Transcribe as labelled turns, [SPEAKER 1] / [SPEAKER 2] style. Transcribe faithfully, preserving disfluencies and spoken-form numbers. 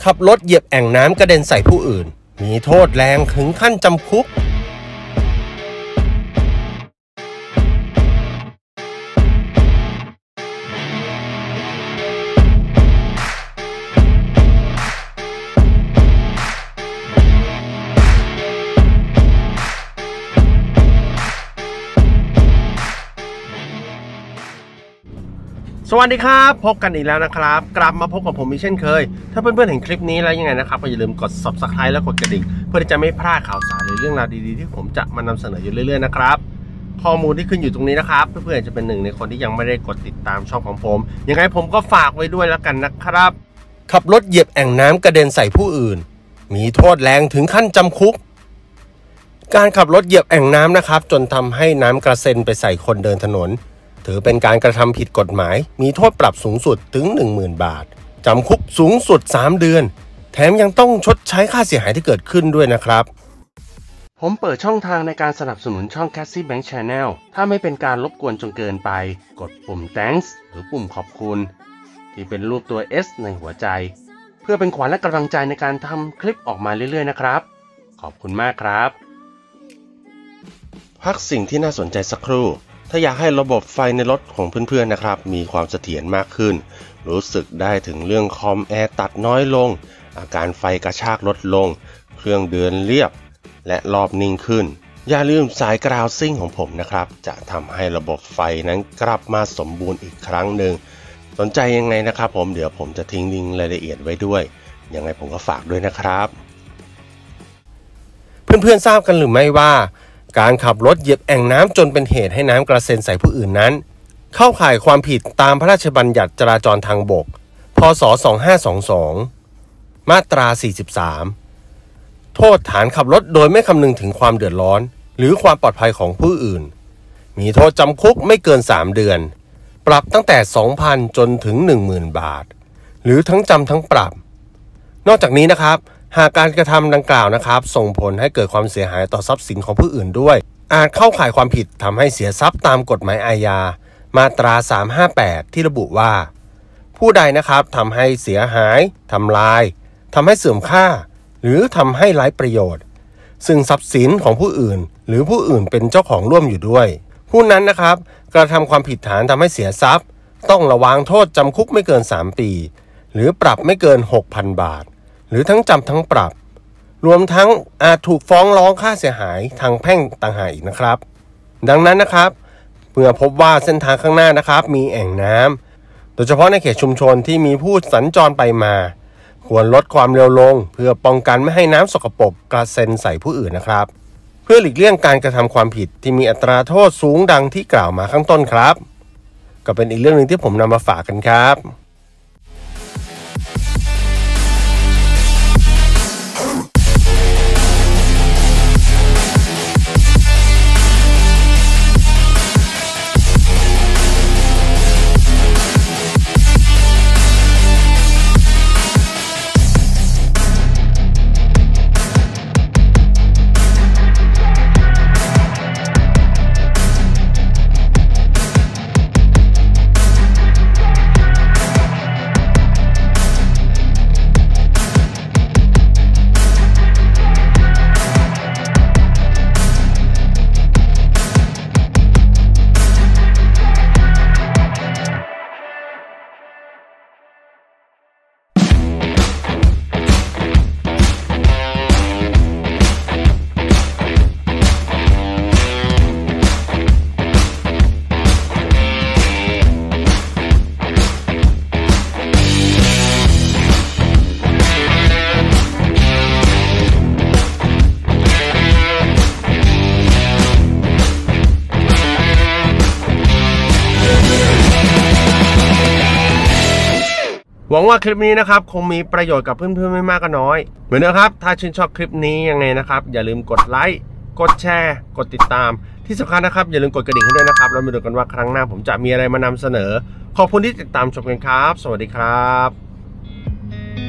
[SPEAKER 1] ขับรถเหยียบแอ่งน้ำกระเด็นใส่ผู้อื่นมีโทษแรงถึงขั้นจำคุกสวัสดีครับพบกันอีกแล้วนะครับกลับมาพบกับผมอีกเช่นเคยถ้าเพื่อนๆเห็นคลิปนี้แล้วยังไงนะครับก็อย่าลืมกด ซับสไครบ์ และกดกระดิ่งเพื่อที่จะไม่พลาดข่าวสารหรือเรื่องราวดีๆที่ผมจะมานำเสนออยู่เรื่อยๆนะครับข้อมูลที่ขึ้นอยู่ตรงนี้นะครับเพื่อนๆจะเป็นหนึ่งในคนที่ยังไม่ได้กดติดตามช่องของผมยังไงผมก็ฝากไว้ด้วยแล้วกันนะครับขับรถเหยียบแอ่งน้ำกระเด็นใส่ผู้อื่นมีโทษแรงถึงขั้นจำคุกการขับรถเหยียบแอ่งน้ำนะครับจนทำให้น้ำกระเซ็นไปใส่คนเดินถนนถือเป็นการกระทำผิดกฎหมายมีโทษปรับสูงสุดถึง หนึ่งหมื่น บาทจำคุกสูงสุดสามเดือนแถมยังต้องชดใช้ค่าเสียหายที่เกิดขึ้นด้วยนะครับผมเปิดช่องทางในการสนับสนุนช่อง Cassie Bank Channel ถ้าไม่เป็นการรบกวนจนเกินไปกดปุ่ม Thanks หรือปุ่มขอบคุณที่เป็นรูปตัว S ในหัวใจเพื่อเป็นขวัญและกำลังใจในการทำคลิปออกมาเรื่อยๆนะครับขอบคุณมากครับพักสิ่งที่น่าสนใจสักครู่ถ้าอยากให้ระบบไฟในรถของเพื่อนๆนะครับมีความเสถียรมากขึ้นรู้สึกได้ถึงเรื่องคอมแอร์ตัดน้อยลงอาการไฟกระชากลดลงเครื่องเดินเรียบและรอบนิ่งขึ้นอย่าลืมสายกราวซิ่งของผมนะครับจะทำให้ระบบไฟนั้นกลับมาสมบูรณ์อีกครั้งหนึ่งสนใจยังไงนะครับผมเดี๋ยวผมจะทิ้งลิงก์รายละเอียดไว้ด้วยยังไงผมก็ฝากด้วยนะครับเพื่อนๆทราบกันหรือไม่ว่าการขับรถเหยียบแอ่งน้ำจนเป็นเหตุให้น้ำกระเซ็นใส่ผู้อื่นนั้นเข้าข่ายความผิดตามพระราชบัญญัติจราจรทางบกพ.ศ. สองพันห้าร้อยยี่สิบสองมาตราสี่สิบสามโทษฐานขับรถโดยไม่คำนึงถึงความเดือดร้อนหรือความปลอดภัยของผู้อื่นมีโทษจำคุกไม่เกินสามเดือนปรับตั้งแต่ สองพัน จนถึง หนึ่งหมื่น บาทหรือทั้งจำทั้งปรับนอกจากนี้นะครับหากการกระทำดังกล่าวนะครับส่งผลให้เกิดความเสียหายต่อทรัพย์สินของผู้อื่นด้วยอาจเข้าข่ายความผิดทำให้เสียทรัพย์ตามกฎหมายอาญามาตราสามร้อยห้าสิบแปดที่ระบุว่าผู้ใดนะครับทำให้เสียหายทำลายทำให้เสื่อมค่าหรือทำให้ไร้ประโยชน์ซึ่งทรัพย์สินของผู้อื่นหรือผู้อื่นเป็นเจ้าของร่วมอยู่ด้วยผู้นั้นนะครับกระทำความผิดฐานทำให้เสียทรัพย์ต้องระวางโทษจำคุกไม่เกินสามปีหรือปรับไม่เกิน หกพัน บาทหรือทั้งจำทั้งปรับรวมทั้งอาจถูกฟ้องร้องค่าเสียหายทางแพ่งต่างหากอีกนะครับดังนั้นนะครับเมื่อพบว่าเส้นทางข้างหน้านะครับมีแอ่งน้ำโดยเฉพาะในเขตชุมชนที่มีผู้สัญจรไปมาควรลดความเร็วลงเพื่อป้องกันไม่ให้น้ำสกปรกกระเซ็นใส่ผู้อื่นนะครับเพื่อหลีกเลี่ยงการกระทำความผิดที่มีอัตราโทษสูงดังที่กล่าวมาข้างต้นครับก็เป็นอีกเรื่องหนึ่งที่ผมนำมาฝากกันครับหวังว่าคลิปนี้นะครับคงมีประโยชน์กับเพื่อนๆไม่มากก็น้อยเหมือนเดิมครับถ้าชื่นชอบคลิปนี้ยังไงนะครับอย่าลืมกดไลค์กดแชร์กดติดตามที่สำคัญนะครับอย่าลืมกดกระดิ่งให้ด้วยนะครับแล้วมาดูกันว่าครั้งหน้าผมจะมีอะไรมานำเสนอขอบคุณที่ติดตามชมกันครับสวัสดีครับ